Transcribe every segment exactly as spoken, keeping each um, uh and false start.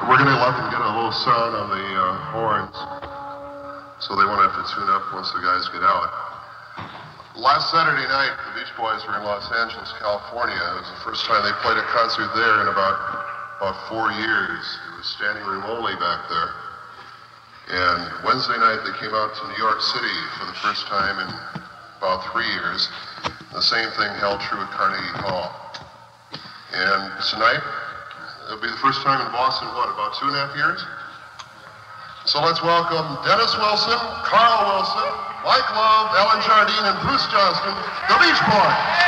We're going to let them get a little sound on the uh, horns, so they won't have to tune up once the guys get out. Last Saturday night, the Beach Boys were in Los Angeles, California. It was the first time they played a concert there in about, about four years. It was standing room only back there. And Wednesday night, they came out to New York City for the first time in about three years. The same thing held true at Carnegie Hall. And tonight, it'll be the first time in Boston, what, about two and a half years? So let's welcome Dennis Wilson, Carl Wilson, Mike Love, Ellen Jardine, and Bruce Johnston, the Beach Boys.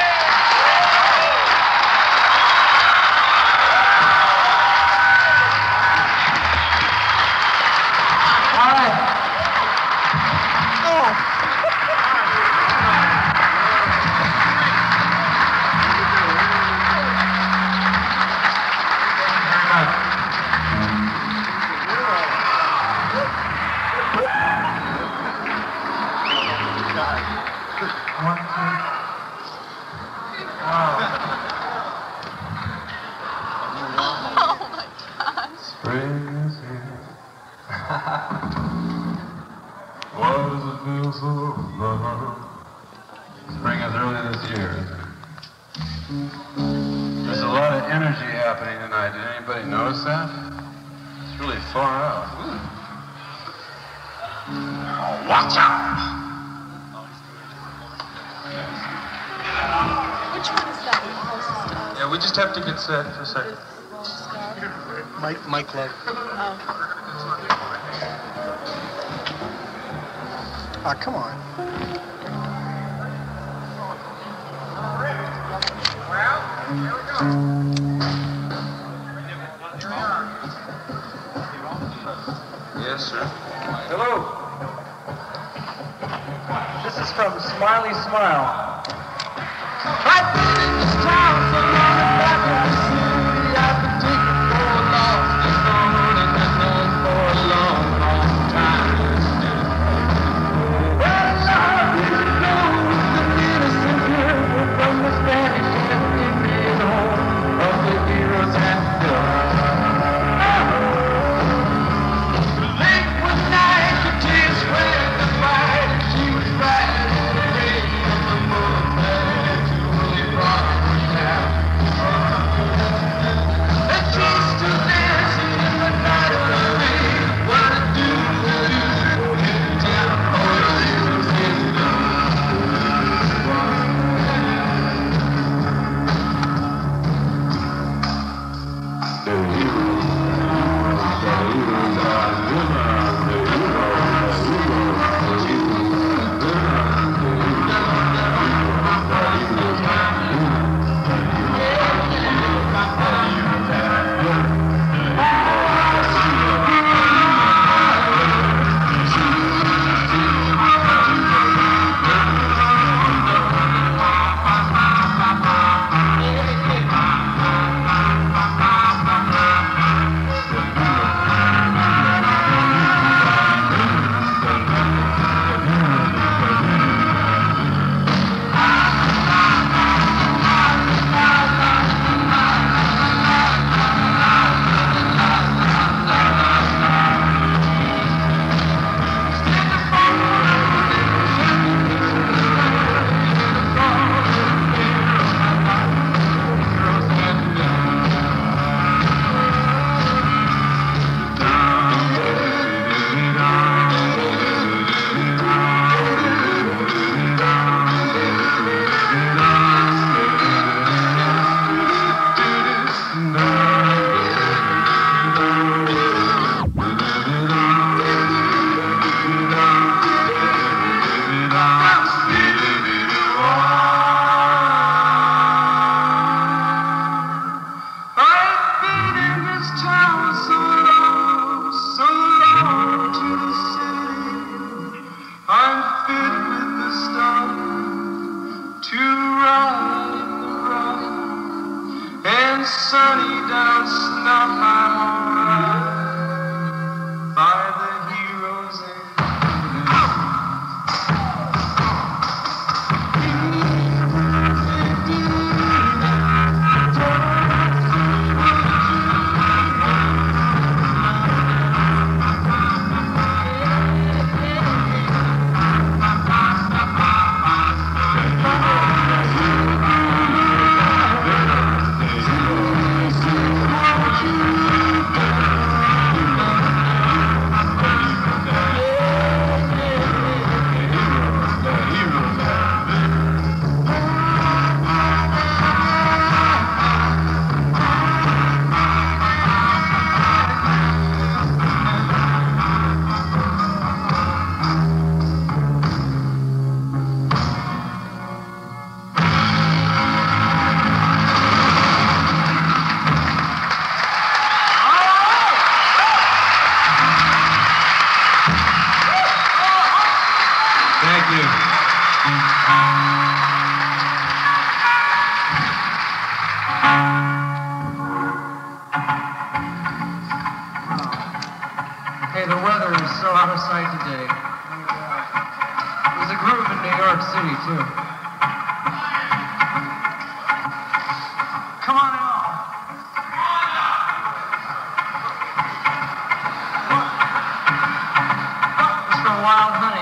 Spring is early this year. There's a lot of energy happening tonight. Did anybody notice that? It's really far out. Oh, watch out! Which one is that? Yeah, we just have to get set for a second. Mike, Mike Love. Oh. Ah, come on. Yes, sir. Hello. This is from Smiley Smile. I've been in this town so long and back in the city. I've been taken for a lost and known and been known for a long, long time. Well, love didn't go with the innocent girl from the Spanish and Indian home of the heroes and villains. Late one night, the tears went to fight, and she was riding in the rain of the moonlight to only brought her down. And she's still dancing in the night of the rain. What to do, what to do in town, all the heroes in of sight today. There's a groove in New York City, too. Come on out. It's from Wild Honey.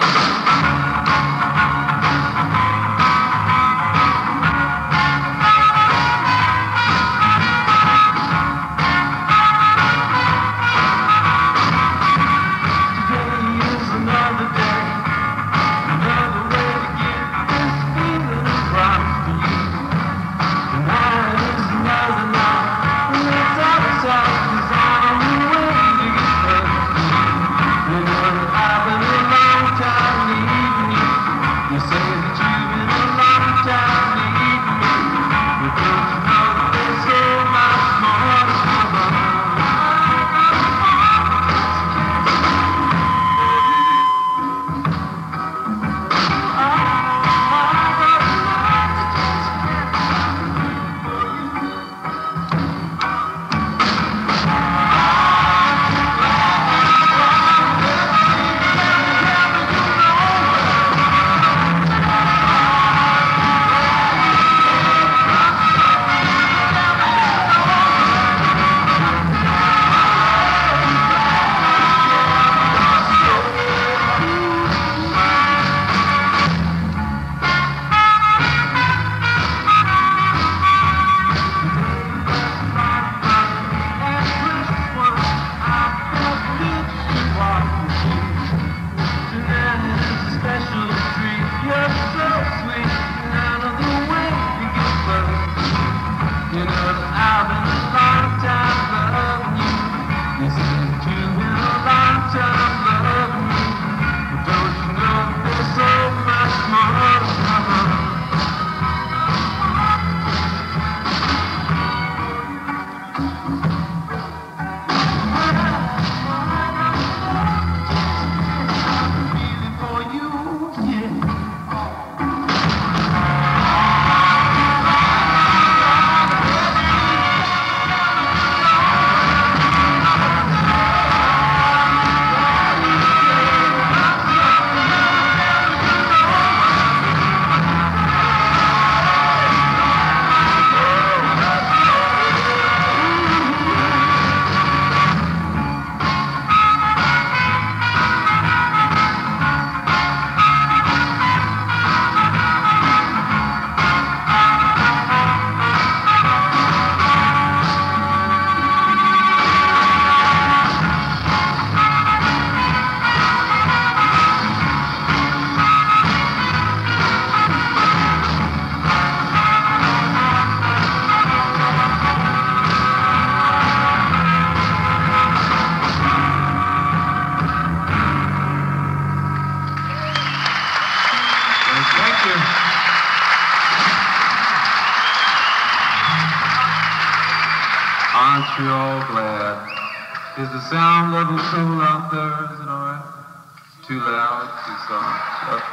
Aren't you all glad? Is the sound level cool out there? Is it alright? Too loud? Too soft? Up?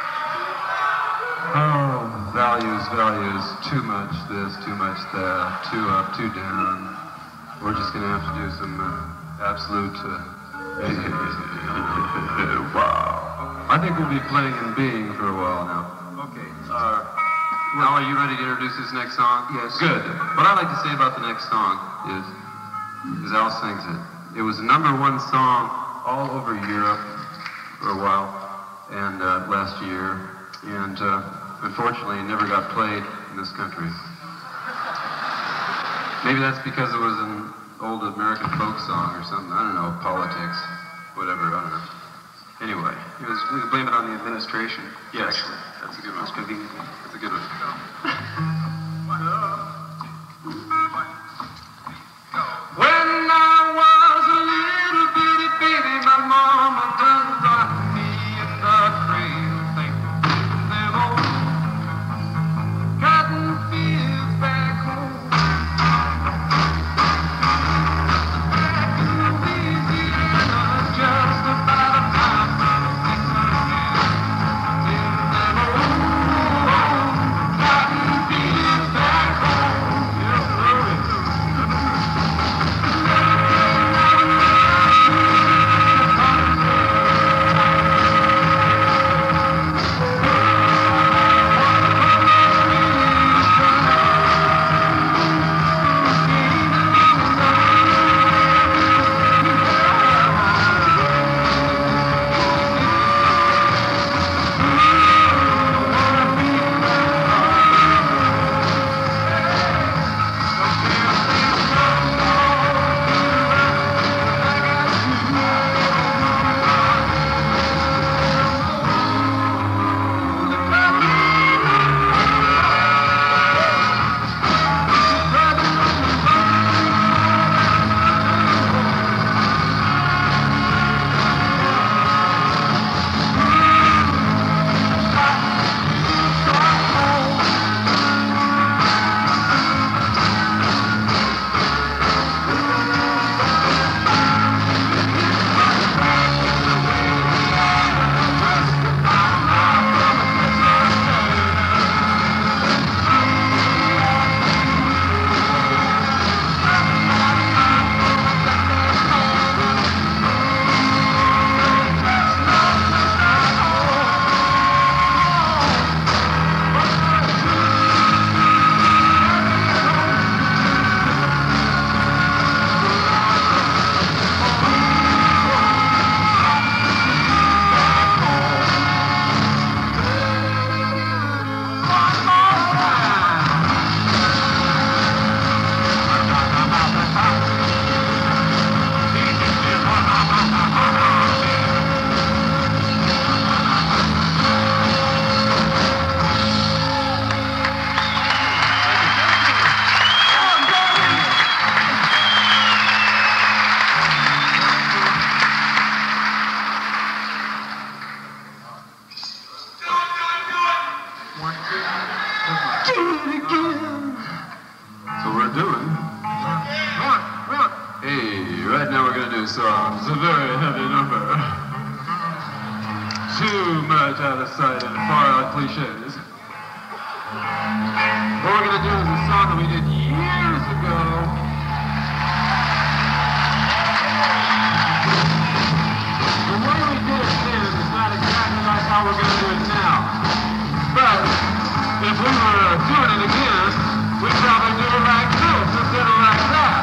Oh, values, values. Too much this, too much that. Too up, too down. We're just gonna have to do some uh, absolute. Uh, wow. I think we'll be playing in Being for a while now. Okay. Uh, Now, are you ready to introduce this next song? Yes. Good. What I like to say about the next song is, is Al sings it. It was the number one song all over Europe for a while, and uh, last year, and uh, unfortunately, it never got played in this country. Maybe that's because it was an old American folk song or something. I don't know, politics, whatever. I don't know. Anyway, It was, we could blame it on the administration. yes, Actually, that's a good one. most convenient. That's a good one. When I was a little bitty baby, my mama done rocked me in the cradle. Think them old cotton fields back home. Back in Louisiana, just about a mile from Symphony Hall. In them old cotton it again. That's what we're doing. Hey, right now we're gonna do a song. It's a very heavy number. Too much out of sight and far out cliches. What we're gonna do is a song that we did years ago. The way we did it then is not exactly like how we're gonna do it now. But if we were doing it again, we'd probably do it like this instead of like that.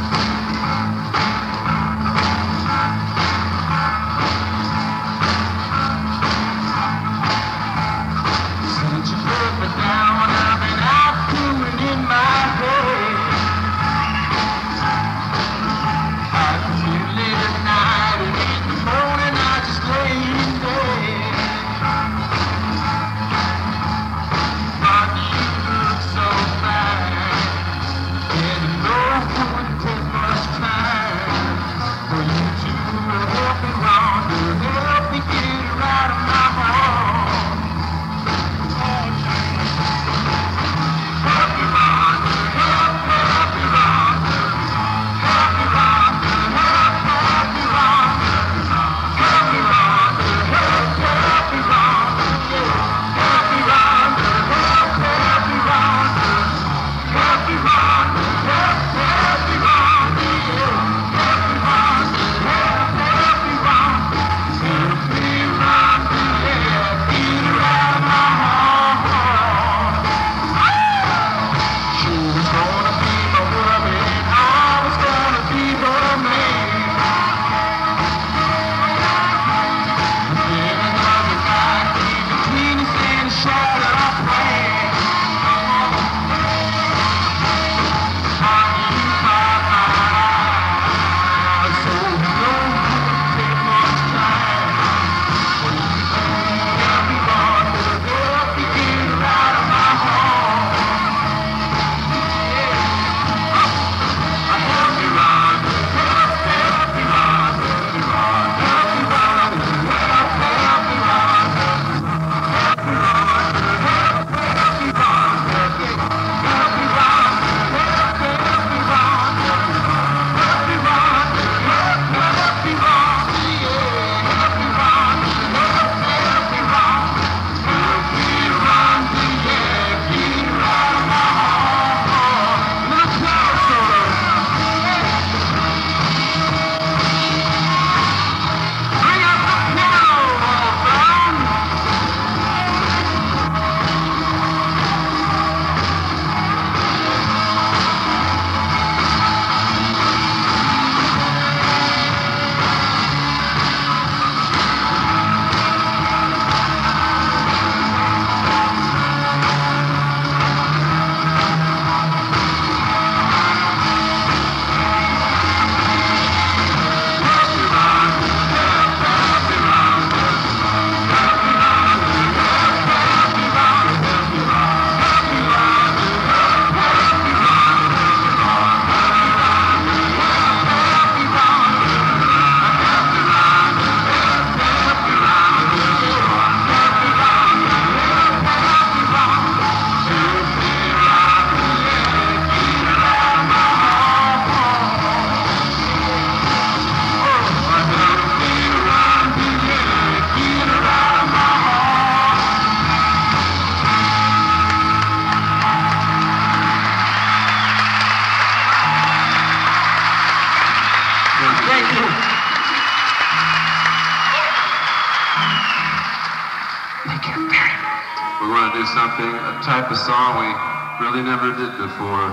Something, a type of song we really never did before,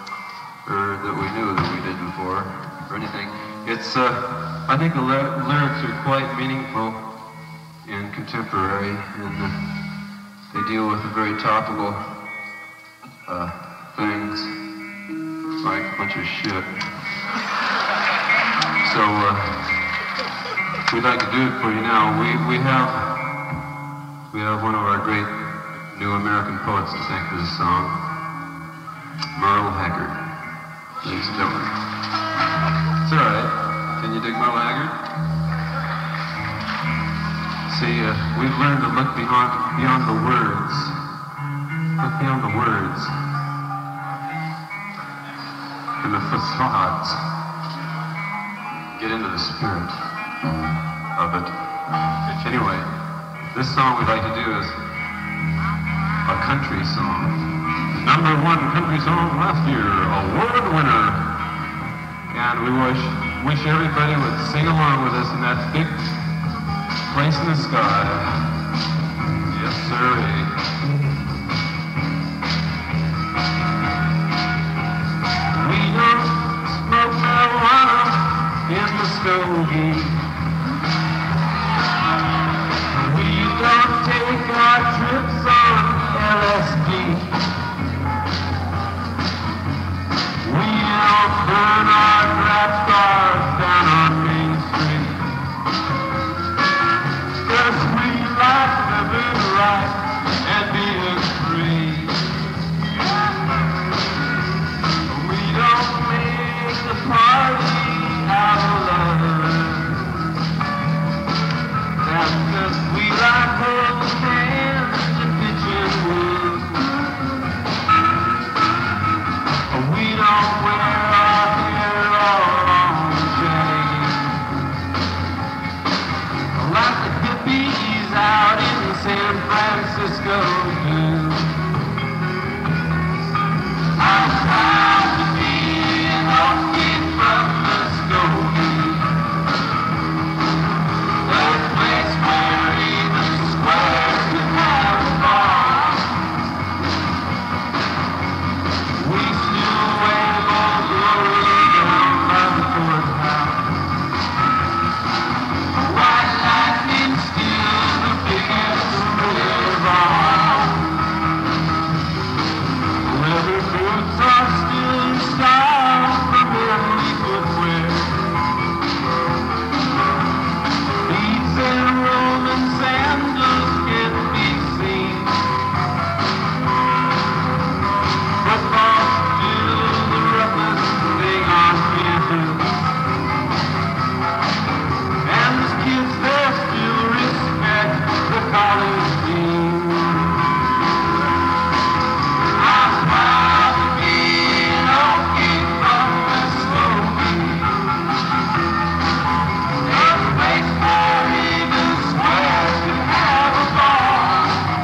or that we knew that we did before, or anything. It's, uh, I think the ly- lyrics are quite meaningful and contemporary, and uh, they deal with the very topical uh, things, like a bunch of shit. So, uh, we'd like to do it for you now. We, we have, we have one of our great new American poets to sing for this song, Merle Haggard, ladies and gentlemen. It's all right. Can you dig Merle Haggard? See, uh, we've learned to look beyond, beyond the words. Look beyond the words buildings and the facades. Get into the spirit of it. Anyway, this song we'd like to do is a country song. Number one country song last year, award winner. And we wish wish everybody would sing along with us in that big place in the sky. Yes, sir. We don't smoke marijuana in Muskogee. We don't take our trips on L S D. We don't burn our draft cars down on Main Street. 'Cause we like living right and being free. We don't make the party out of love. That's 'cause we like holding hands and pitching wood. We don't wear our hair all on chain, like the hippies out in San Francisco do. I'm proud to be an Okie from Muskogee, the place where even squares can have a bar. We still wave old glory down by the courthouse. White lightning still the biggest thrill of all. Leather boots are still in style for manly footwear. Beads and Roman sandals can be seen. Football's still the roughest thing on campus. And the kids there still respect the college team. I'm proud to be an Okie from Muskogee, a place where even squares can have a bar.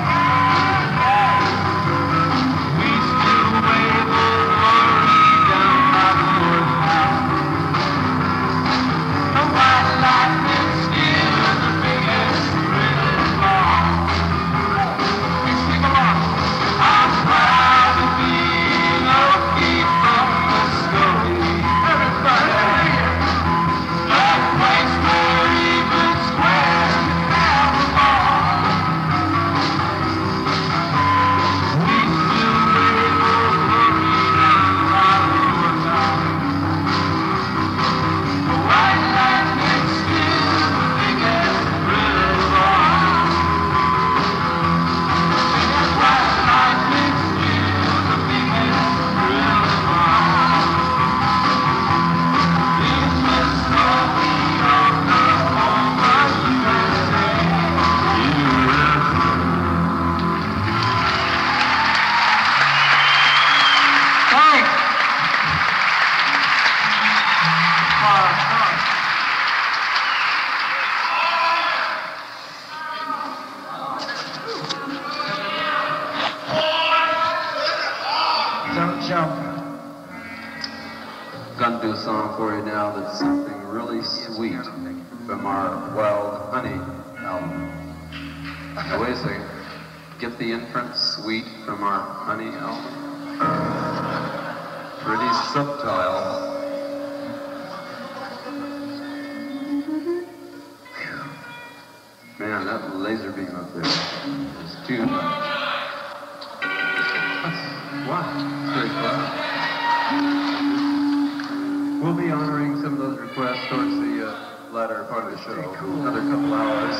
We still wave old glory down by the courthouse. The white lightning still the biggest thrill of all. Sing along. I'm proud to be an Okie from Muskogee. Everybody, a place where even squares can have a bar. We still wave old glory down by the courthouse. The white lightning still the biggest thrill of all. The white lightning still the biggest thrill of all. In Muskogee, Oklahoma, U S A, U S A. Thanks. Don't jump. Gonna do a song for you now that's something really sweet from our Wild Honey album. Now wait a second. Get the inference sweet from our Honey album? Pretty subtle. Man, that laser beam up there is too much. Wow, very fun. We'll be honoring some of those requests towards the uh, latter part of the show. Another couple hours.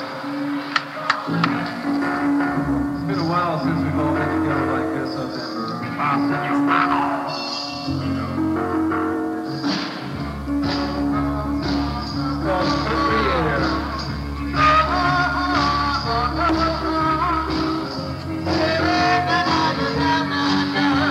It's been a while since we've all been together like this up in It's called Country Air. Na na na na na na.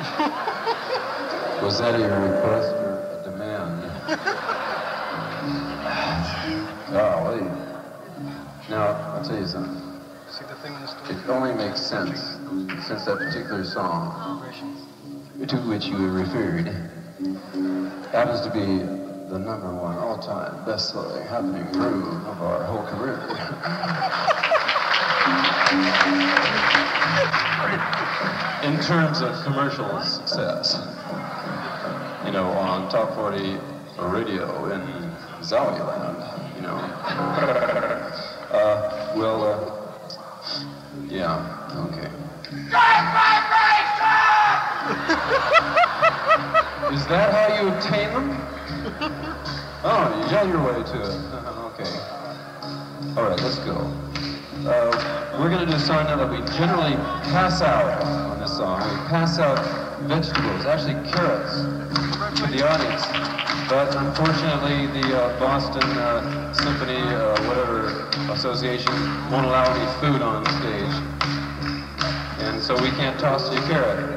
Was that a request or a demand? Golly. Now, I'll tell you something. See the thing in the store? It only makes sense since that particular song to which you referred happens to be the number one all-time best-selling happening groove of our whole career. In terms of commercial success, you know, on Top forty radio in Zowie-land, you know. Uh, well, uh, yeah, okay. Is that how you obtain them? Oh, you got your way to it. Okay. All right, let's go. Uh, we're going to do a song now that we generally pass out on this song. We pass out vegetables, actually carrots, to the audience. But unfortunately, the uh, Boston uh, Symphony, uh, whatever, association won't allow any food on stage. And so we can't toss you a carrot.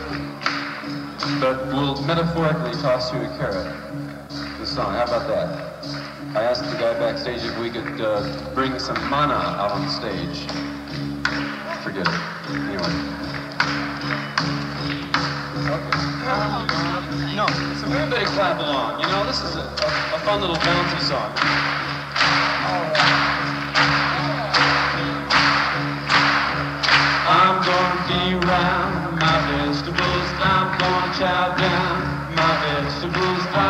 But we'll metaphorically toss you a carrot. This song, how about that? I asked the guy backstage if we could uh, bring some mana out on stage. Forget it. Anyway. Okay. No. So everybody clap along. You know, this is a, a, a fun little bouncy song. I'm gonna deround my vegetables. I'm gonna chow down my vegetables. I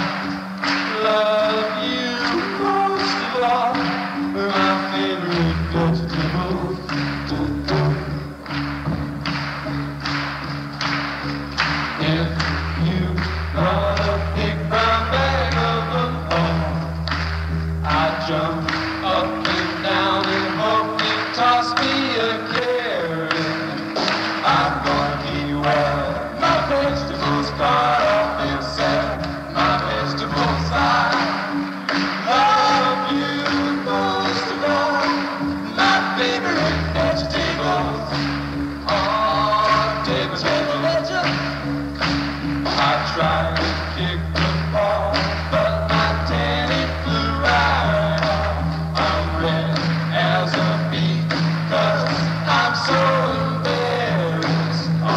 love you most of all. My favorite vegetables. If you brought a big brown bag of them all, I'd jump up and down and hope you'd toss me a carrot. I'm gonna be well, my vegetables caught up inside my vegetables. I love you most of all, my favorite vegetables. Oh, vegetables, vegetables. I tried to kick the ball, but my tanny flew right off. I'm red as a beet, cause I'm so embarrassed. Oh,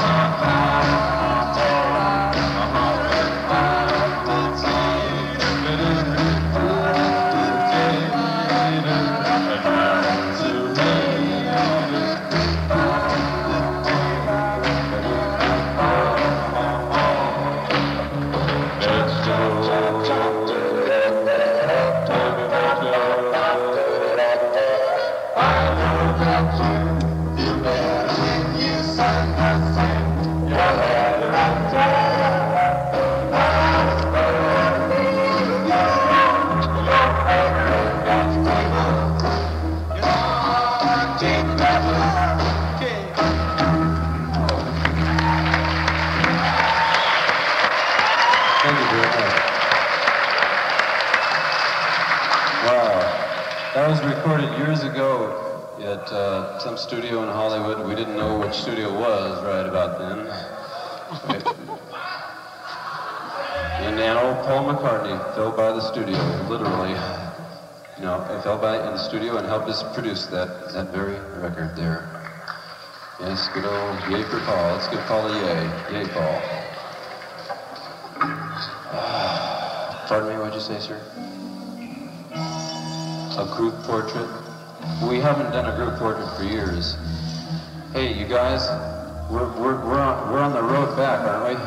That was recorded years ago at uh, some studio in Hollywood. We didn't know which studio it was right about then. And then old Paul McCartney fell by the studio, literally. You know, he fell by in the studio and helped us produce that, that very record there. Yes, good old yay for Paul. Let's give Paul a yay. Yay, Paul. Uh, pardon me, what'd you say, sir? A group portrait? We haven't done a group portrait for years. Hey, you guys, we're we're we're on we're on the road back, aren't we?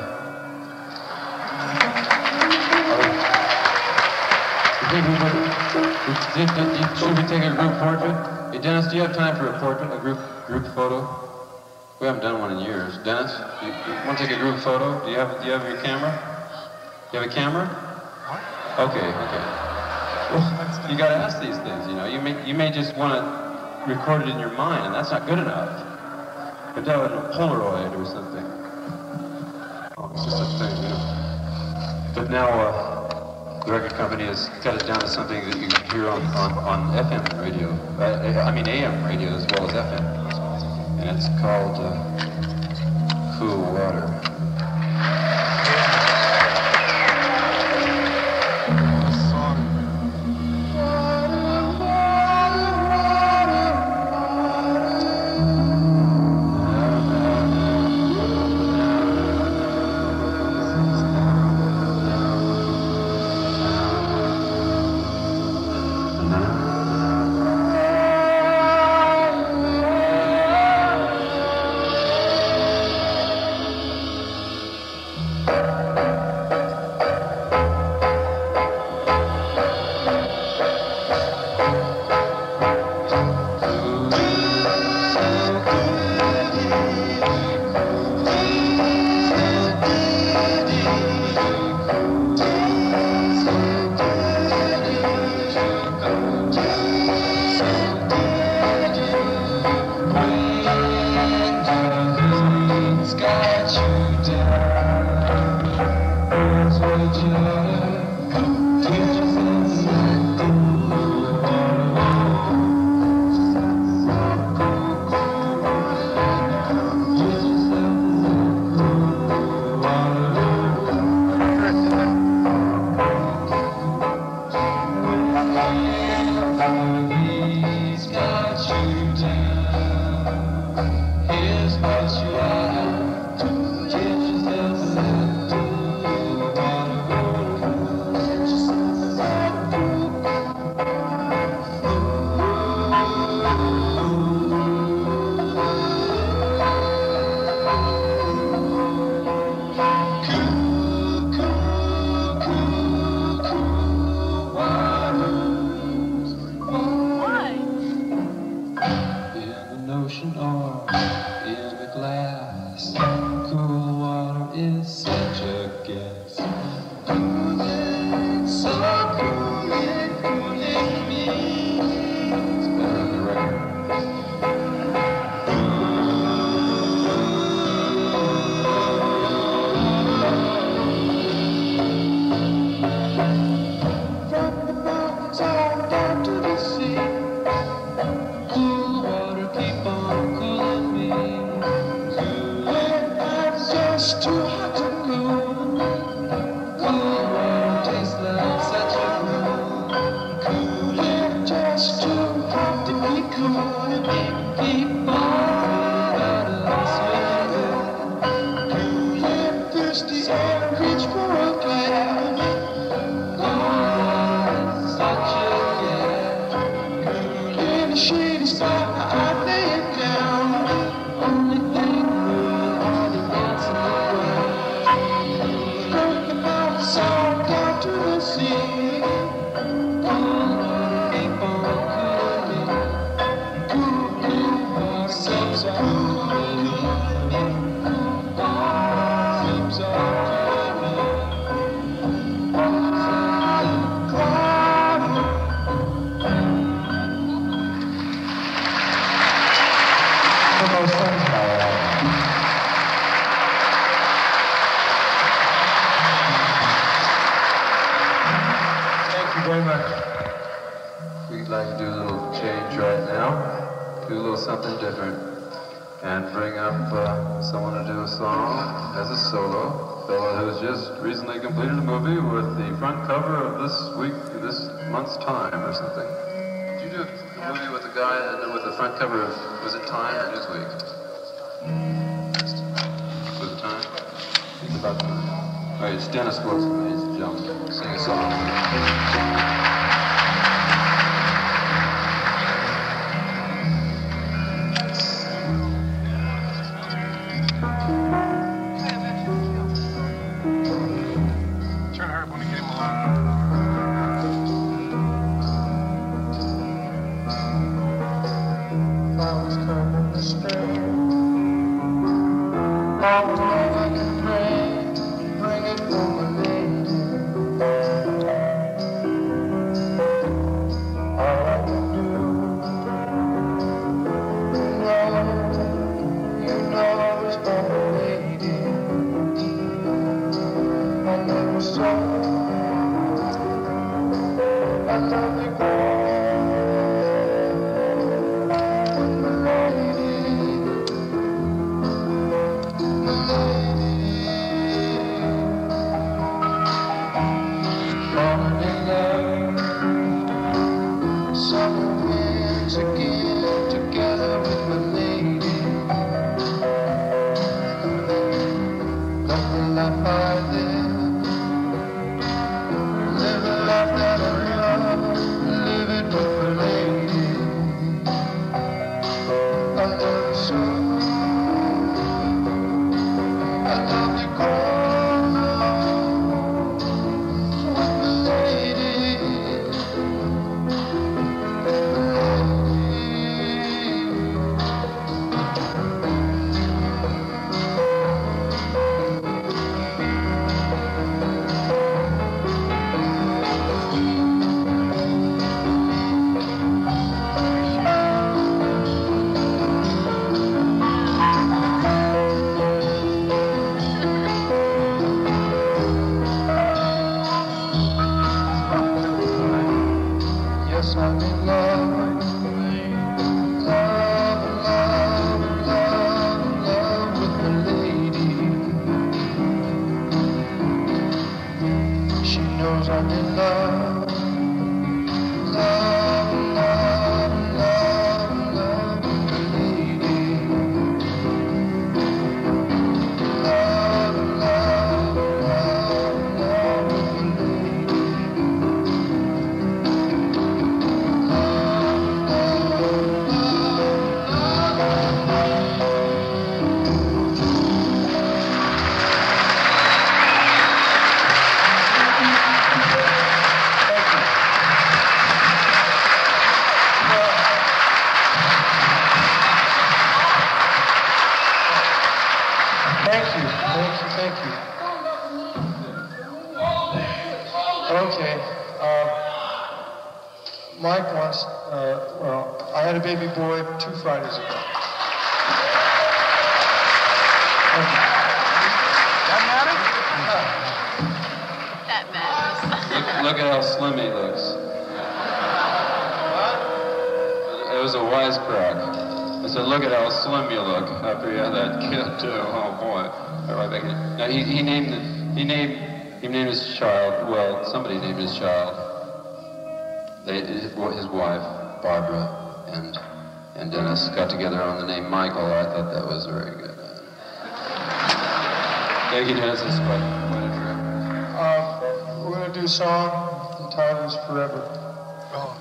Oh. Should we take a group portrait? Hey, Dennis, do you have time for a portrait, a group group photo? We haven't done one in years. Dennis, you, you want to take a group photo? Do you have do you have your camera? Do you have a camera? Okay, okay. Well, you got to ask these things, you know. You may you may just want to record it in your mind, and that's not good enough. But that was a Polaroid or something. Oh, it's just a thing, you know. But now uh, the record company has cut it down to something that you can hear on on, on F M radio. Uh, I mean A M radio as well as F M, and it's called uh, Cool Water. Thank you. Thank you, thank you, thank you. Okay. Uh, Mike wants, uh, well, I had a baby boy two Fridays ago. Thank you. That matters. Look, look at how slim he looks. It was a wisecrack. I said, look at how slim you look after you had that kid too. Oh boy. All right, back in. Now he, he named he named he named his child. Well, somebody named his child. They, his, his wife, Barbara, and and Dennis got together on the name Michael. I thought that was very good. Thank you, Dennis. It's quite, quite a trip. Uh, we're going to do a song. The title is Forever. Oh.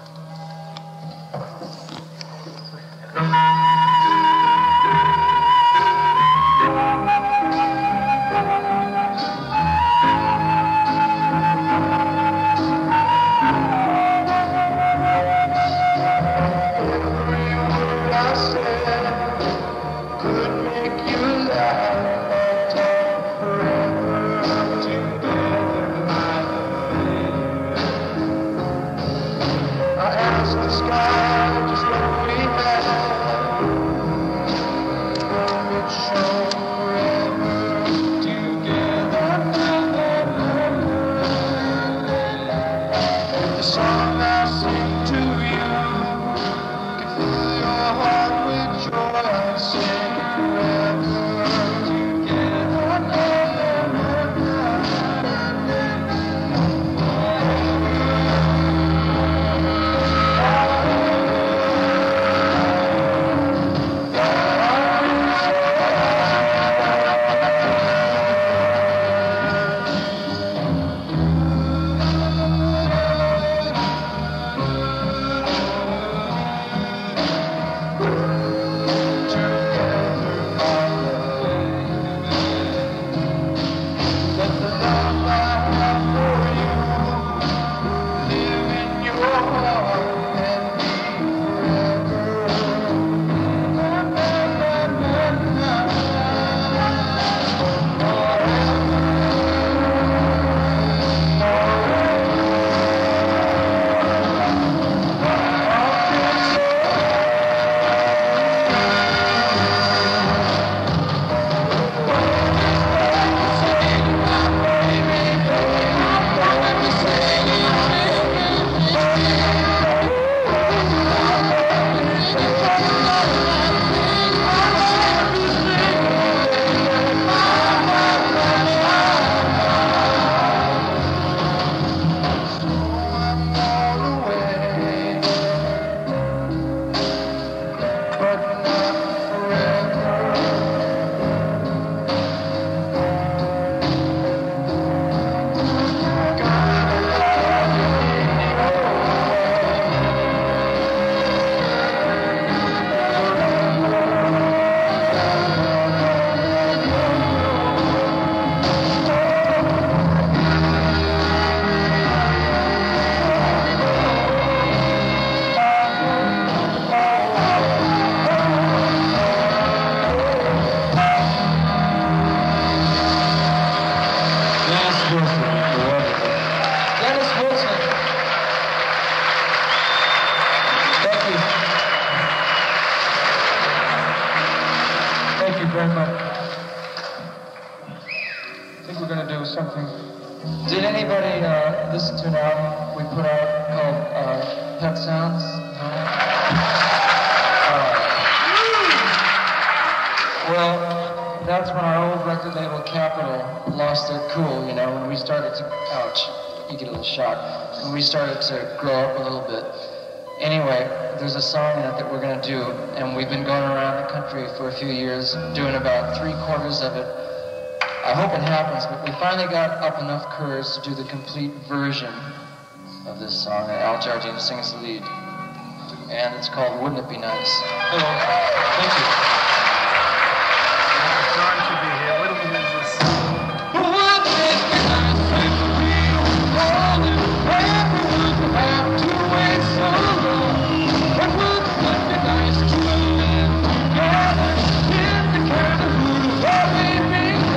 We started to grow up a little bit. Anyway, there's a song in it that we're going to do, and we've been going around the country for a few years, doing about three quarters of it. I hope it happens, but we finally got up enough courage to do the complete version of this song, and Al Jardine sings the lead. And it's called Wouldn't It Be Nice? Hello. Thank you. John should be here. What do we do this? Nice to live together in the kind of mood of love we make.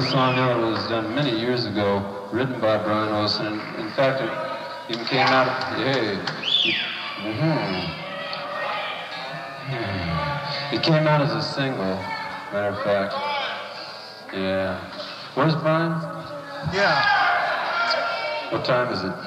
a song now that was done many years ago, written by Brian Wilson. And in fact, it even came out of, hey, mm-hmm. It came out as a single, matter of fact. Yeah. Where's Brian? Yeah. What time is it?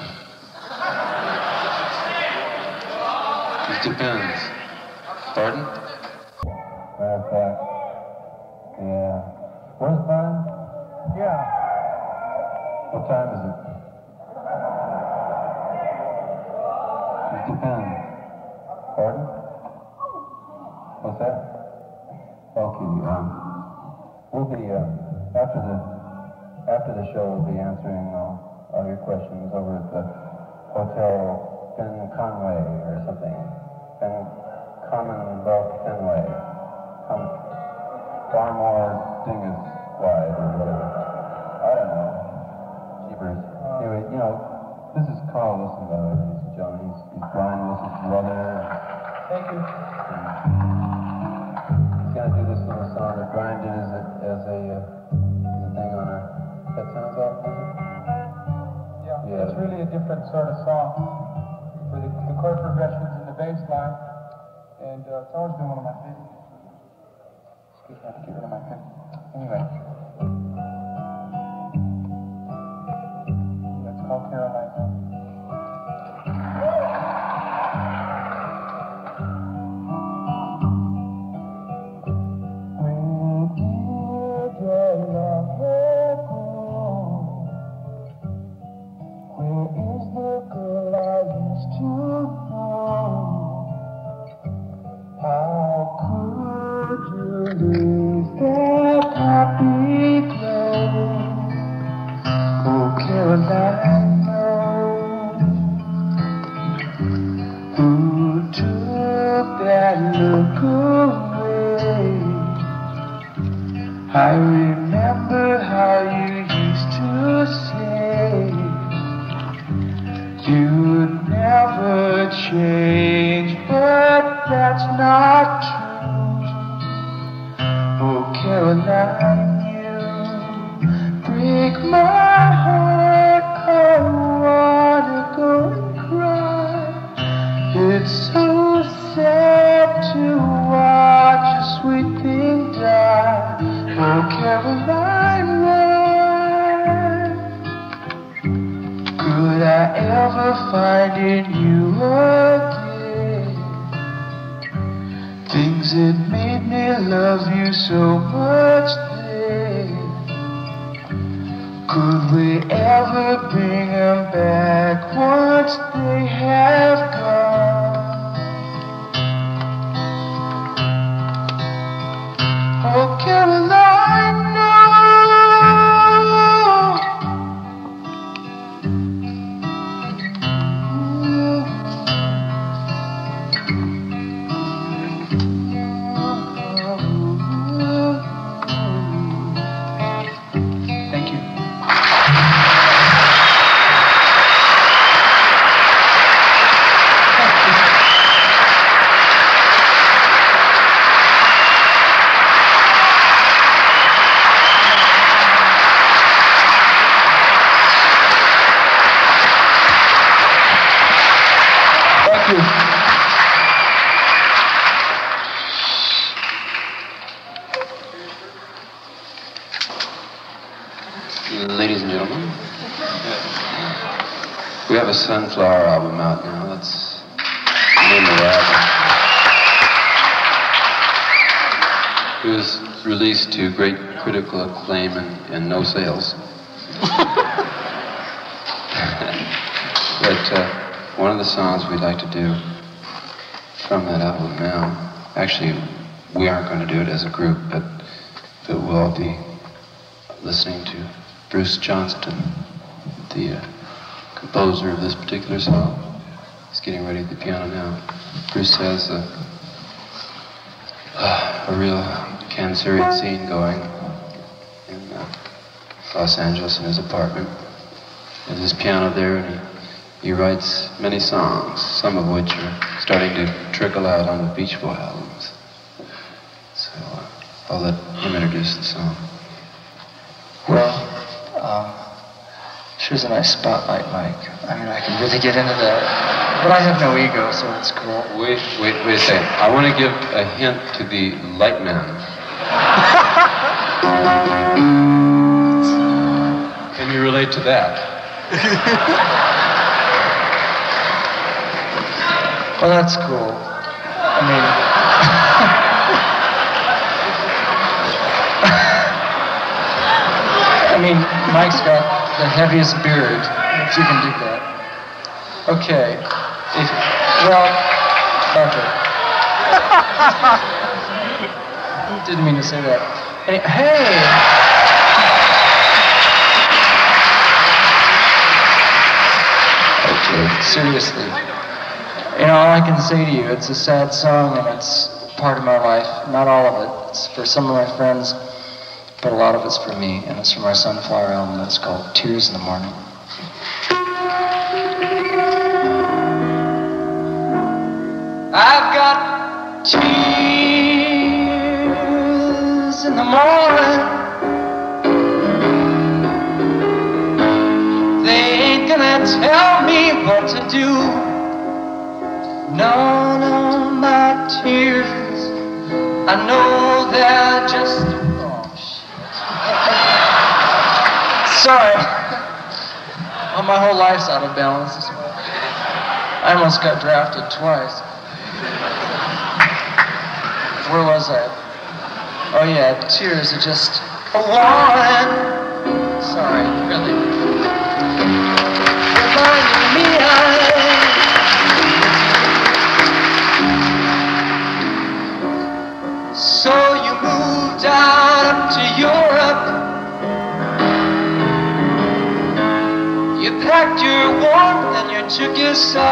It depends. Pardon? Matter of fact. Yeah. Where's Brian? Yeah. What time is it? It depends. Pardon? What's that? Okay, um, we'll be, uh, after the, after the show, we'll be answering uh, all your questions over at the Hotel Ben Conway or something. Ben Commonwealth Fenway. Com- Farmore Dingus Wide or whatever. I don't know. Jeepers. Anyway, you know, this is Carl Wilson, by the way, ladies and gentlemen. He's, he's Brian Wilson's brother. Thank you. He's gonna do this little song that Brian did as a, as a, uh, as a thing on our Pet Sounds Off, was it? Yeah, Yeah. it's really a different sort of song for the, the chord progressions and the bass line, and uh, it's always been one of my favorites. Excuse me, I have to get rid of my pen. Anyway. That's called Caroline. I remember how you used to say you'd never change, but that's not true. Oh, Caroline, you break my heart. I wanna go and cry. It's so sad to watch a sweet thing die. Oh, Caroline, why could I ever find in you again things that made me love you so much then? Could we ever bring them back once they have gone? Oh, Caroline, no. Thank you. Ladies and gentlemen, we have a Sunflower album out now. That's the name of the album. It was released to great critical acclaim and, and no sales. But uh, one of the songs we'd like to do from that album now, actually, we aren't going to do it as a group, but, but we'll all be listening to Bruce Johnston, the uh, composer of this particular song. He's getting ready at the piano now. Bruce has a, uh, a real Cancerian scene going in uh, Los Angeles in his apartment. There's his piano there, and he, he writes many songs, some of which are starting to trickle out on the Beach Boy albums. So uh, I'll let him introduce the song. Well, um, sure is a nice spotlight mic. I mean, I can really get into that. But I have no ego, so it's cool. Wait, wait, wait a second. I want to give a hint to the light man. Can you relate to that? Well, that's cool. I mean... I mean, Mike's got the heaviest beard, if you can dig that. Okay. If, well, okay. Didn't mean to say that. Any, hey! Okay, seriously. You know, all I can say to you, it's a sad song and it's part of my life. Not all of it. It's for some of my friends. But a lot of it's for me, and it's from our Sunflower album that's called Tears in the Morning. I've got tears in the morning. They ain't gonna tell me what to do. No, no, my tears, I know they're just... Sorry. Well, my whole life's out of balance this way. I almost got drafted twice. Where was I? Oh yeah, tears are just a warning. Sorry, really. Reminding me I... So you moved out up to Europe. You packed your warmth and you took your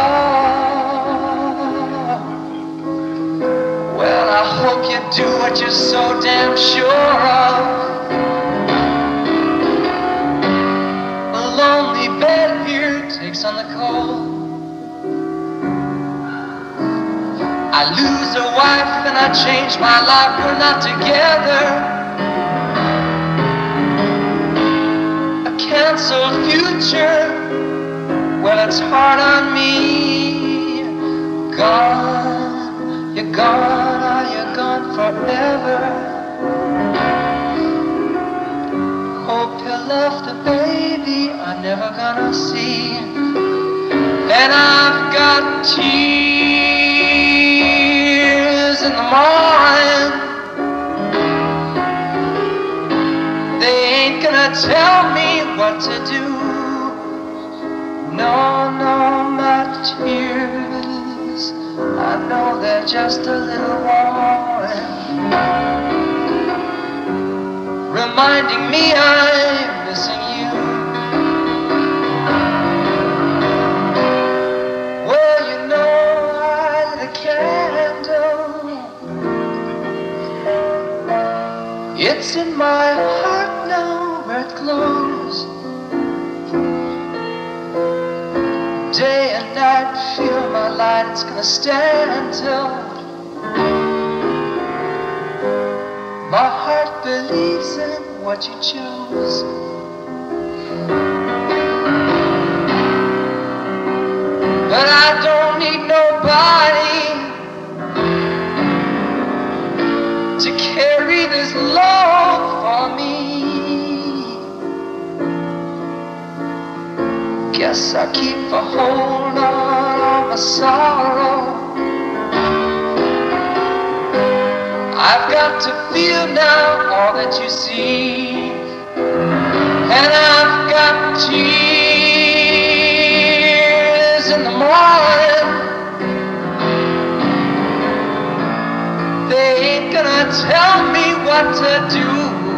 soul. Well, I hope you do what you're so damn sure of. A lonely bed here takes on the cold. I lose a wife and I change my life. We're not together. Canceled future, well, it's hard on me. Gone, you're gone, are you gone forever? Hope you left the baby I'm never gonna see. And I've got tears in the morning. They ain't gonna tell me what to do. No, no, my tears, I know they're just a little warning, reminding me I'm missing you. Well, you know I lit a candle. It's in my heart now where it glows. Day and night, feel my light, it's gonna stand till my heart believes in what you chose. But I don't need nobody to carry this love for me. Guess I keep a hold on all my sorrow. I've got to feel now all that you see. And I've got tears in the morning. They ain't gonna tell me what to do.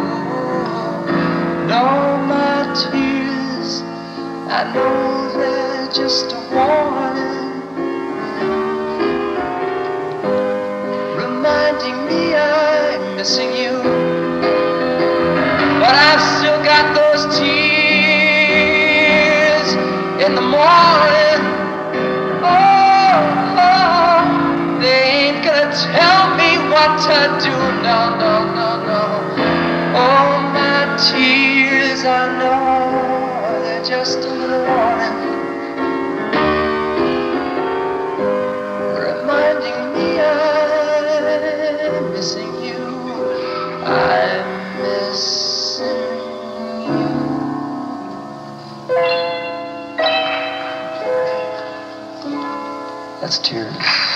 No, my tears, I know they're just a warning, reminding me I'm missing you. But I've still got those tears in the morning. Oh, oh, they ain't gonna tell me what to do. No, no, no, no. Oh, my tears, That's Tears.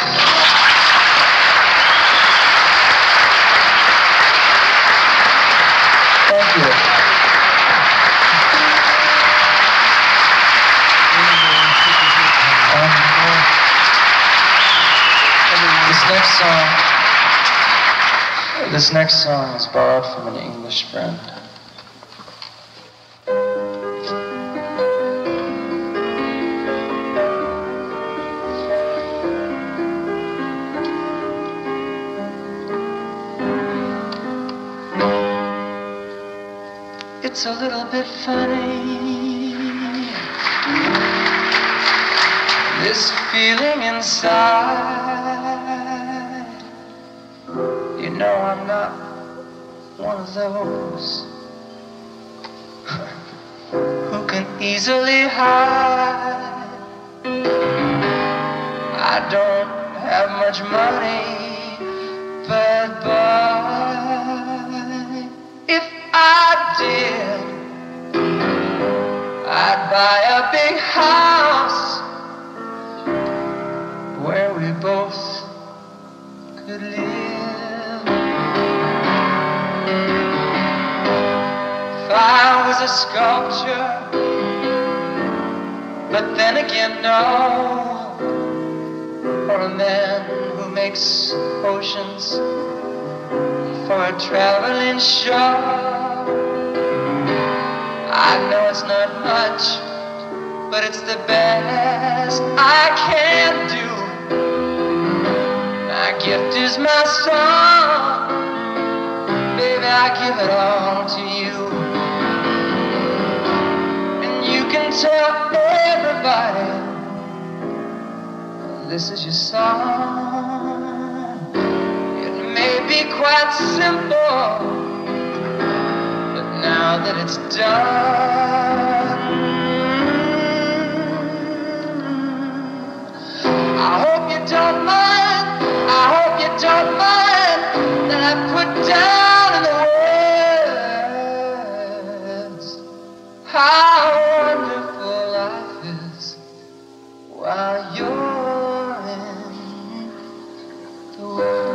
Thank you. Um, this next song, this next song is borrowed from an English friend. It's a little bit funny, this feeling inside. You know I'm not one of those who can easily hide. I don't have much money, but boy, if I did, I'd buy a big house where we both could live. If I was a sculpture, but then again no, or a man who makes oceans for a traveling show. I know it's not much, but it's the best I can do. My gift is my song, baby, I give it all to you. And you can tell everybody this is your song. It may be quite simple, but now that it's done, I hope you don't mind, I hope you don't mind that I put down in the words how wonderful life is while you're in the world.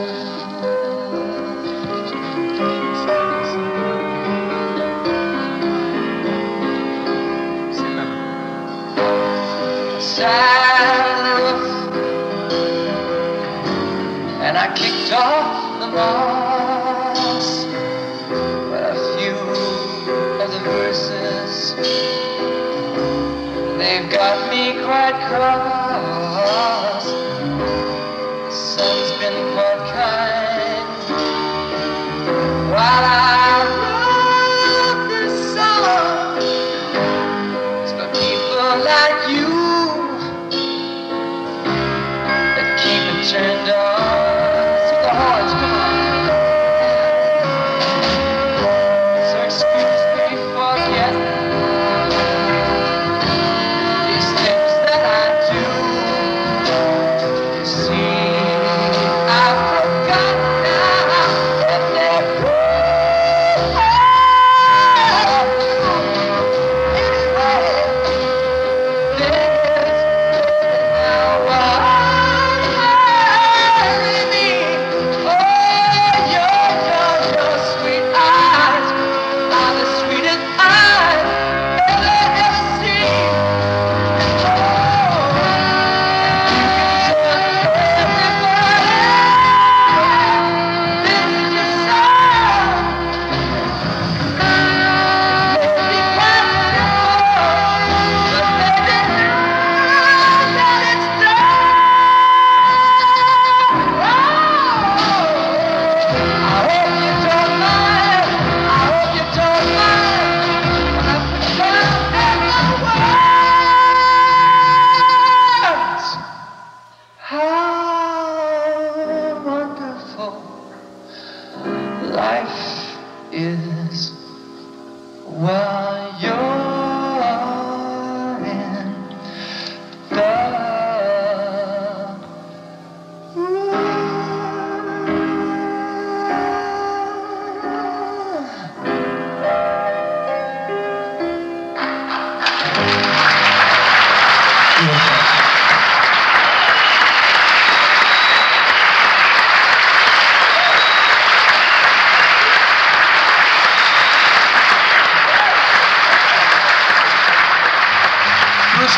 And I kicked off the moss, but a few of the verses, they've got me quite cross. The sun's been quite kind while I wrote this song. It's for people like you that keep it turned on.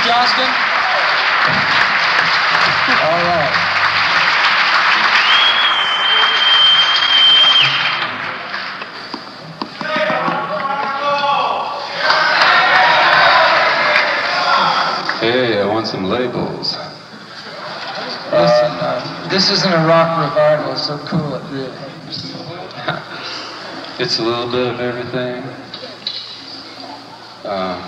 Johnston. All right. Hey, I want some labels. Listen, uh, this isn't a rock revival, so cool it really. It's a little bit of everything. Uh,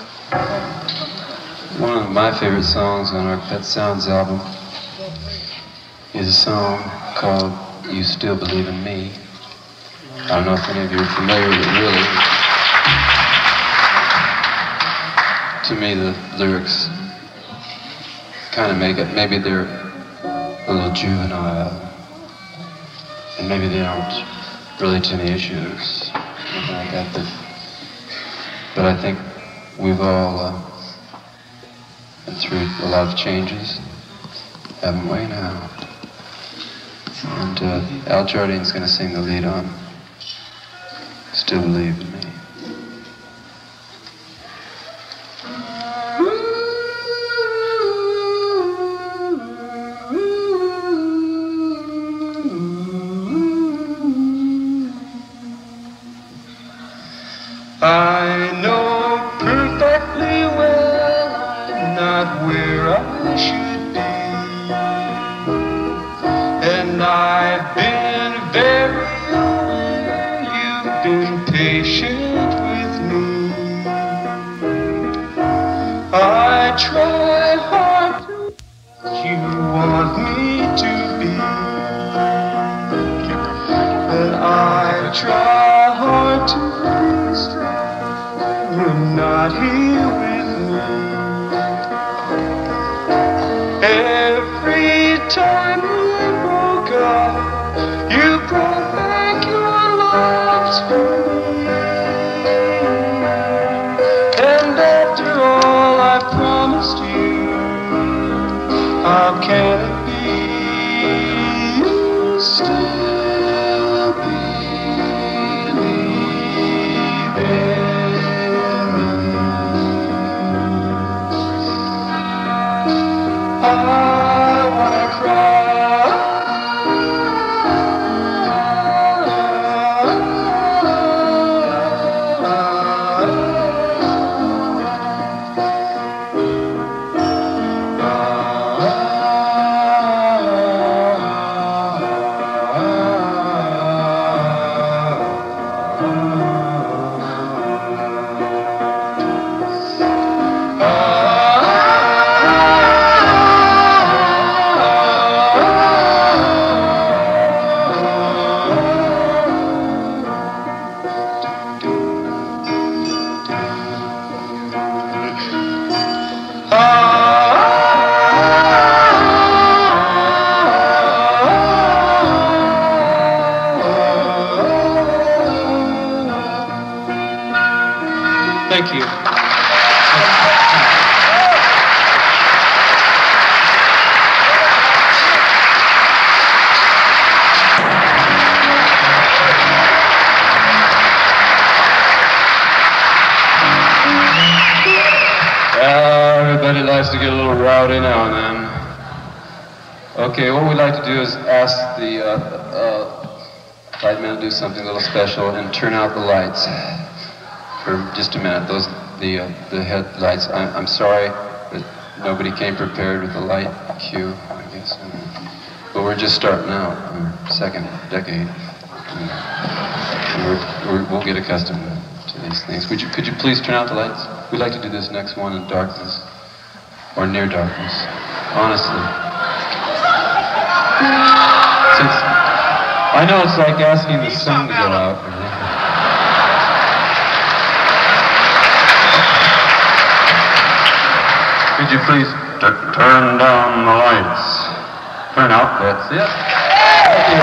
one of my favorite songs on our Pet Sounds album is a song called You Still Believe in Me. I don't know if any of you are familiar with it, really. To me, the lyrics kind of make it, maybe they're a little juvenile, and maybe they aren't really too many issues, nothing like that, but, but I think we've all uh, been through a lot of changes, haven't we now? And uh, Al Jardine's going to sing the lead on Still Believe in Me. I know perfectly well I'm not where I should be, and I've been very aware you've been patient with me. I try hard to be what you want me to be, and I try hard to be strong. You're not here with me. Every time we broke up, you brought back your loves for me. And after all I promised you, how can it be you still believe in? I wanna cry. Thank you. Well, everybody likes to get a little rowdy now and then. Okay, what we'd like to do is ask the uh, uh, light man to do something a little special and turn out the lights for just a minute. Those, the uh, the headlights. I'm, I'm sorry that nobody came prepared with the light cue, I guess. But we're just starting out, our second decade. And we're, we're, we'll get accustomed to these things. Would you, could you please turn out the lights? We'd like to do this next one in darkness, or near darkness, honestly. Since I know it's like asking the sun to go out. Could you please t- turn down the lights? Turn out, that's it. Thank you.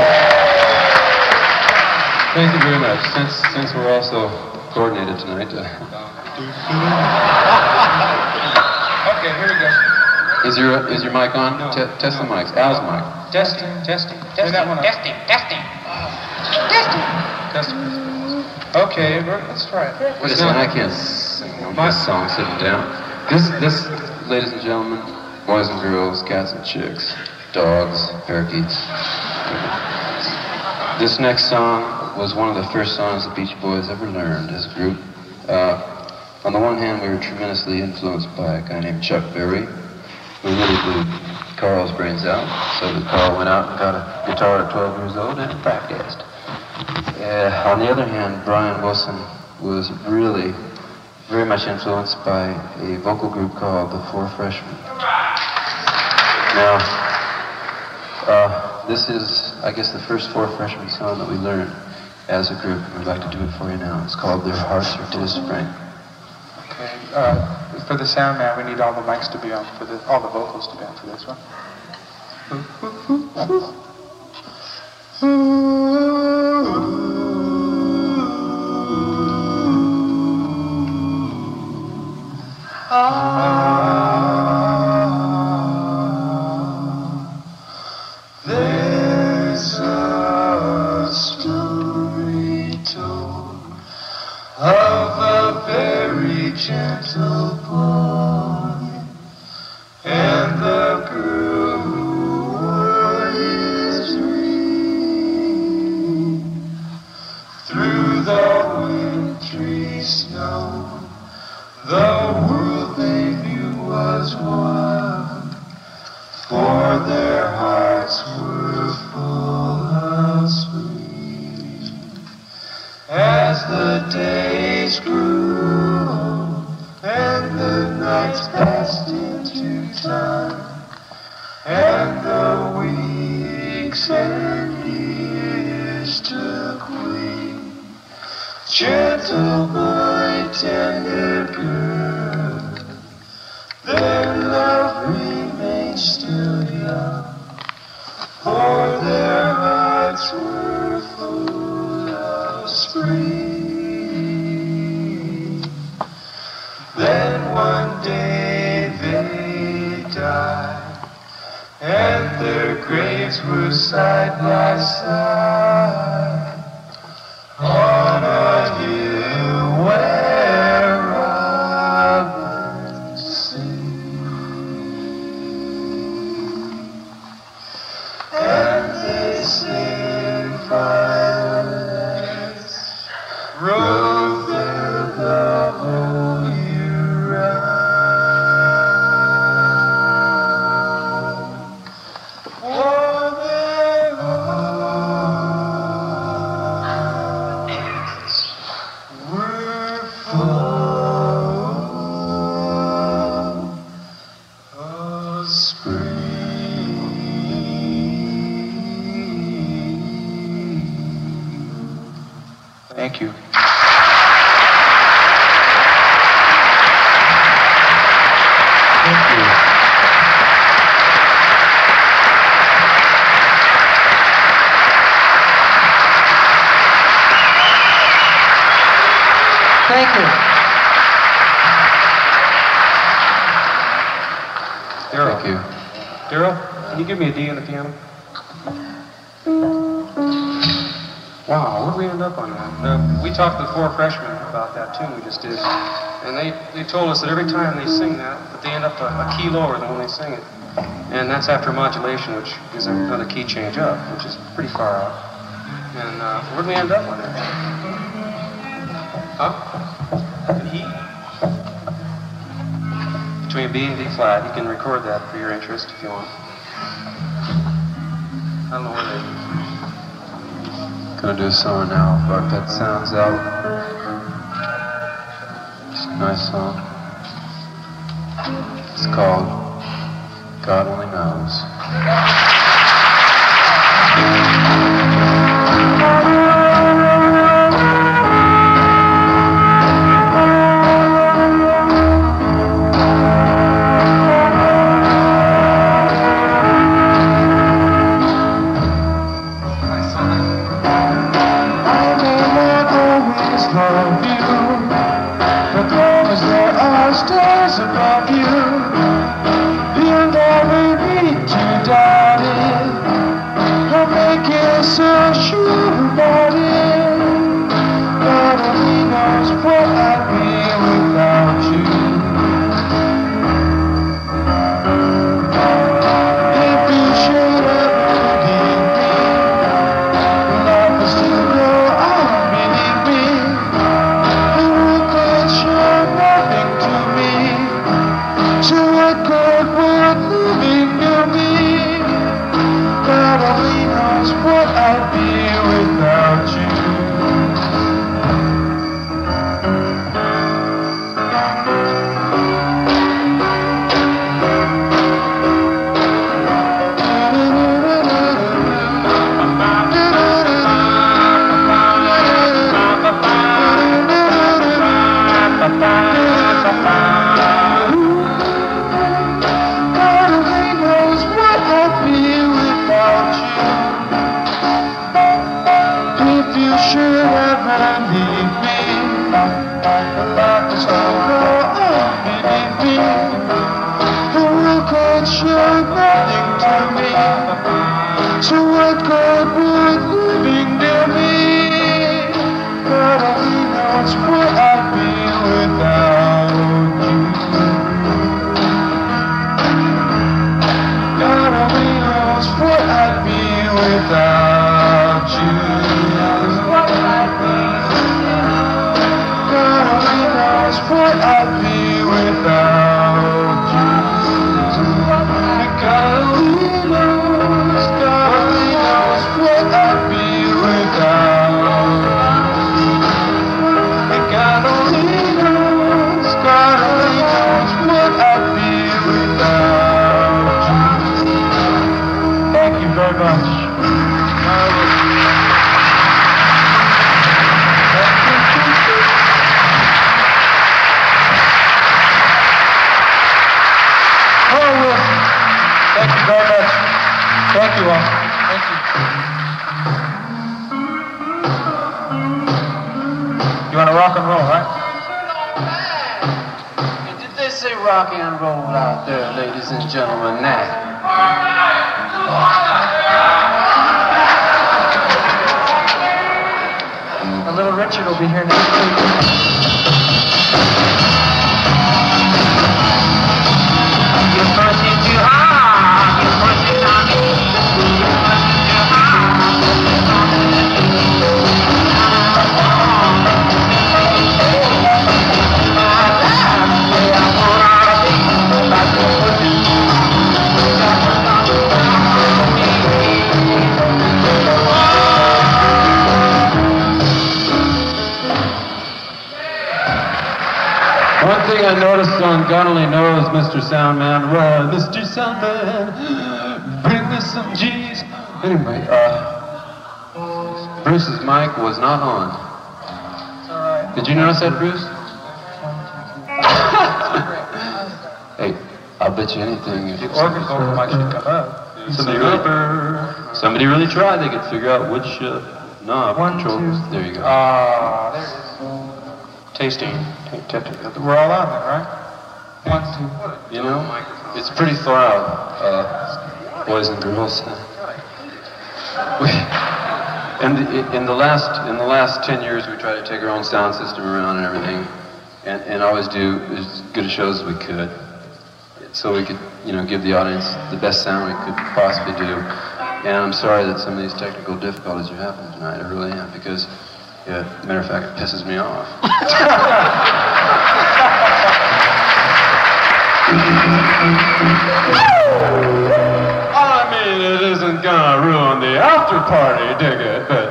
Thank you very much. Since since we're also coordinated tonight. Uh, Okay, here we go. is your is your mic on? No. Te- test the mics. Al's mic. Testing, testing, testing. That one up. Testing, testing. Testing. Okay, Bert, let's try it. Wait a second, I can't sing on this song sitting down. This this ladies and gentlemen, boys and girls, cats and chicks, dogs, parakeets. This next song was one of the first songs the Beach Boys ever learned as a group. Uh, on the one hand, we were tremendously influenced by a guy named Chuck Berry, who really blew Carl's brains out. So that Carl went out and got a guitar at twelve years old and practiced. Uh, on the other hand, Brian Wilson was really very much influenced by a vocal group called the Four Freshmen. Now, uh, this is, I guess, the first Four Freshmen song that we learned as a group. We'd like to do it for you now. It's called Their Hearts Are to Spring. Okay, uh, for the sound man, we need all the mics to be on, for the, all the vocals to be on for this one. There's a story told of a very gentle boy and the girl who wore his ring. Through the wintry snow, the world they knew was one, for their hearts were full of spring. As the days grew on and the nights passed into time, and the weeks and years took wing, gentle boy, tender girl, their love remained still young, for their hearts were full of spring. Then one day they died, and their graves were side by side on a hill where robins sing. And they sing violets, rove there the whole year round. For their hearts were full of spring. Thank you. Thank you. Thank you. Daryl, Thank you. Daryl, can you give me a D on the piano? Wow, where'd we end up on that? Uh, we talked to the Four Freshmen about that tune we just did, and they, they told us that every time they sing that, that they end up a, a key lower than when they sing it. And that's after modulation, which is another key change up, which is pretty far out. And uh, where'd we end up on that? Huh? E? Between B and D flat. You can record that for your interest if you want. I don't know where they are. Gonna do a song now of our Pet Sounds album. It's a nice song. It's called God Only Knows. Stars above you, and all we need to die. else you're nothing to me. So what good would living do me? God only knows what I'd be without you. God only knows what I'd be without you. What I'd be without. God only knows what I'd be without you. God only knows, God only knows what I'd be without. God only knows, God only knows what I'd be without you. Thank you very much. Thank you very much. Thank you all. Thank you. You want to rock and roll, right? Did they say rock and roll out there, ladies and gentlemen? Now. A little Richard will be here next week. You push it too hard, you push it on me. You push it too hard, One thing I noticed on God Only Knows, Mister Soundman, right, Mister Soundman, bring me some G's. Anyway, uh, Bruce's mic was not on. It's all right. Did you notice that, Bruce? Hey, I'll bet you anything. If The organ vocal mic should come up. somebody really, somebody really tried, they could figure out which uh, knob One, controls. two. There you go. Ah, there it is. Tasting. We're all on there, right? One, two. You know, it's pretty far out, uh, boys and girls. We, and in the last in the last ten years, we try to take our own sound system around and everything, and, and always do as good a shows as we could, so we could, you know, give the audience the best sound we could possibly do. And I'm sorry that some of these technical difficulties are happening tonight. I really am, because, yeah, matter of fact, it pisses me off. I mean, it isn't gonna ruin the after party, dig it, but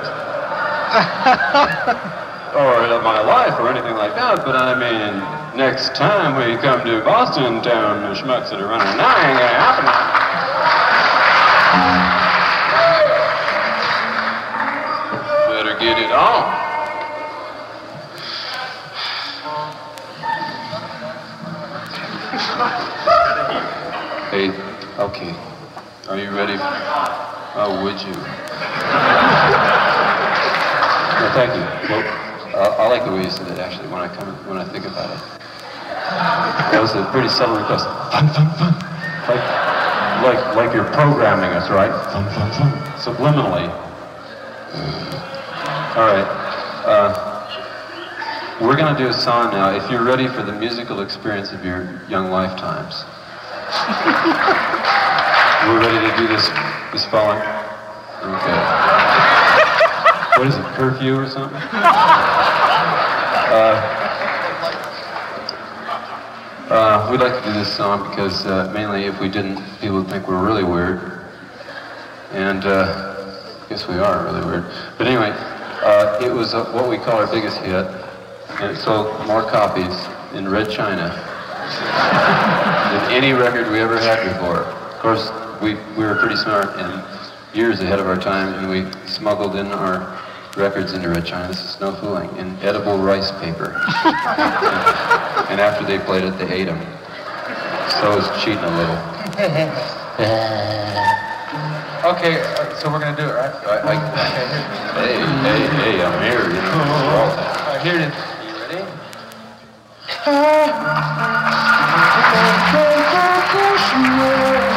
or my life or anything like that, but I mean, next time we come to Boston town, the schmucks that are running now ain't gonna happen. Better get it on. Hey, okay. Are you ready? Oh, would you? No, thank you. Well, uh, I like the way you said it, actually, when I come, when I think about it. That was a pretty subtle request. Fun, fun, fun. Like, like, like you're programming us, right? Fun, fun, fun. Subliminally. All right. Uh, we're gonna do a song now. If you're ready for the musical experience of your young lifetimes. We're ready to do this this following? Okay. What is it, curfew or something? Uh, uh, we'd like to do this song because uh, mainly if we didn't, people would think we're really weird. And uh, I guess we are really weird. But anyway, uh, it was uh, what we call our biggest hit. And it sold more copies in Red China than any record we ever had before. Of course, we, we were pretty smart and years ahead of our time, and we smuggled in our records into Red China. This is no fooling, in edible rice paper. And after they played it, they ate them. So it was cheating a little. Okay, uh, so we're gonna do it, right? I, I, Okay, here. hey, hey, hey, I'm here, you know. All right, here it is. You ready? Ah,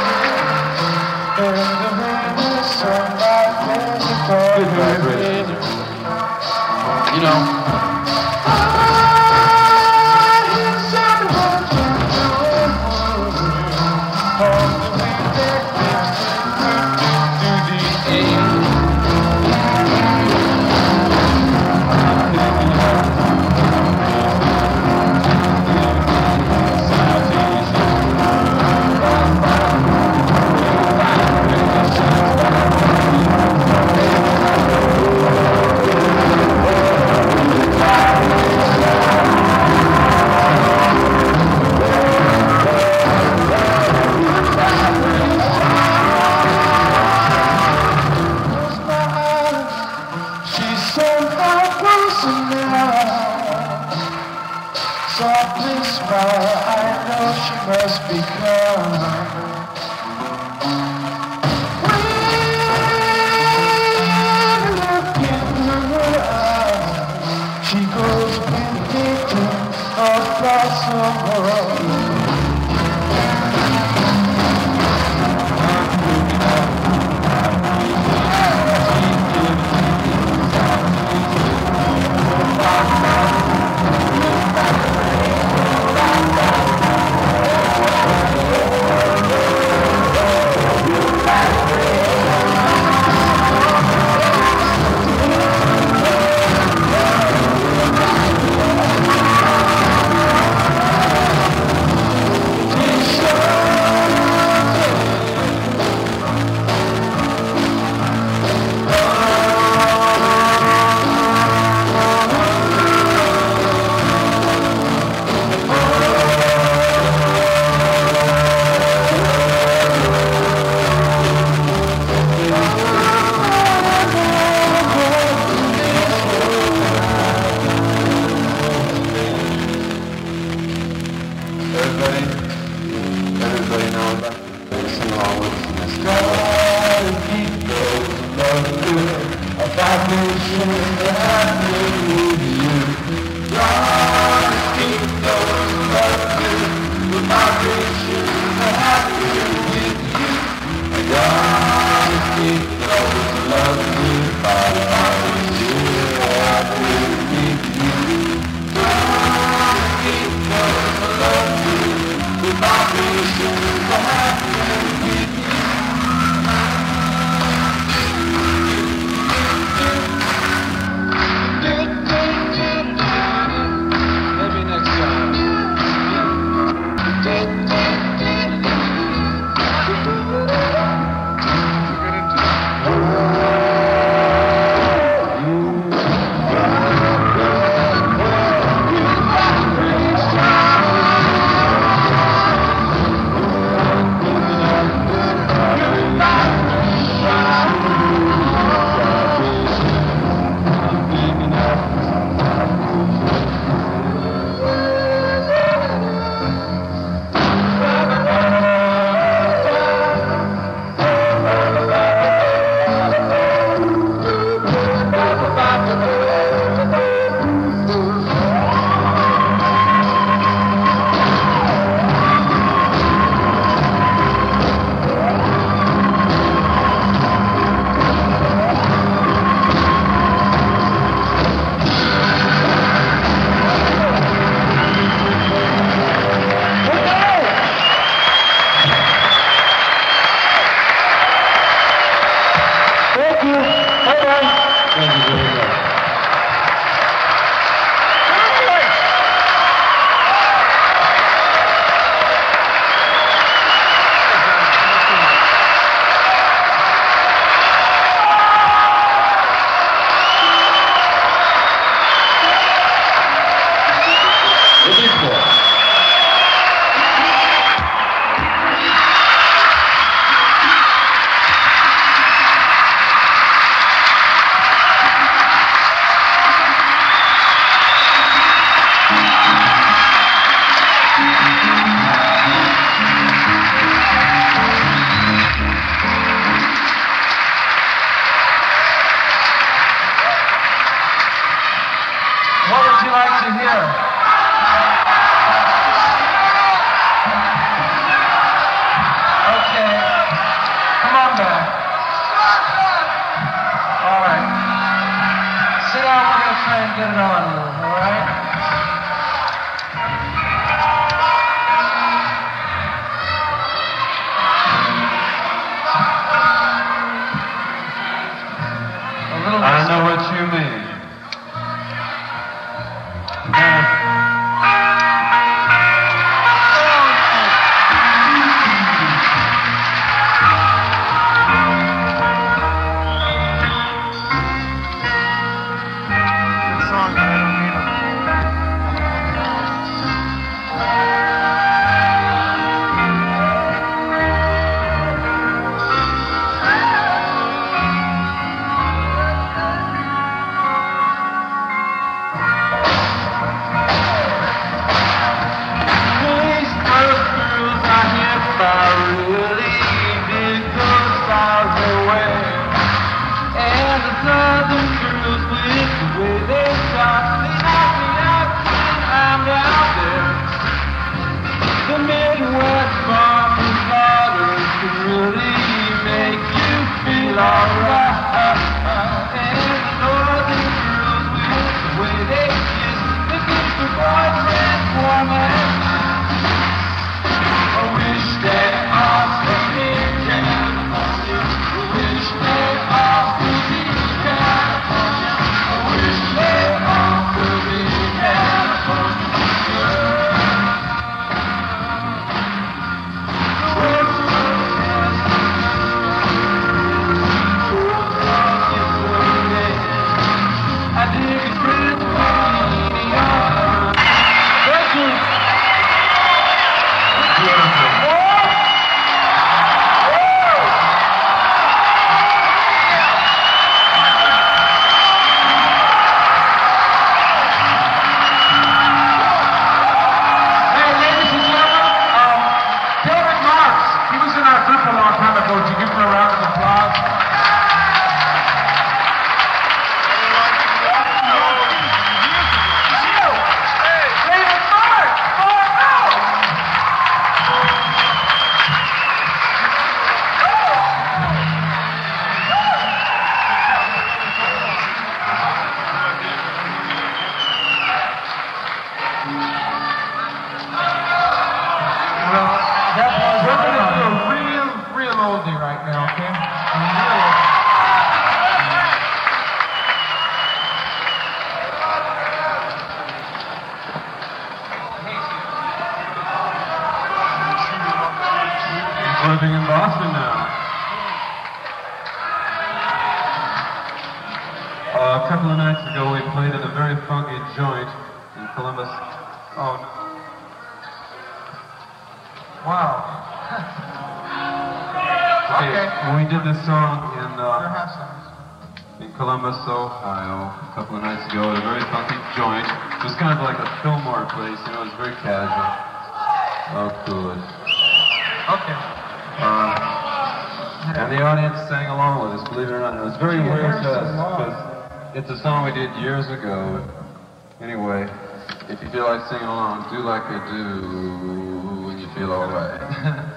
lawlessness. Gotta keep those love good. A vibration that happened with you. Gotta keep those love good. The vibration that happened with you. I gotta keep those love good. Vibration that happened with you. Gotta keep those love good. The vibration that happened with you. Maybe next time. right now, okay? I'm really... Living in Boston now. Uh, a couple of nights ago, we played at a very funky joint in Columbus. Oh, no. Wow. Okay, Okay. when we did this song in Sure uh, have some. in Columbus, Ohio, a couple of nights ago, at a very funky joint. It was kind of like a Fillmore place, you know, it was very casual. Oh, good. Okay. Uh, and the audience sang along with us, believe it or not. It was very Yeah, weird to so us, long. because it's a song we did years ago. Anyway, if you feel like singing along, do like I do when you feel all right.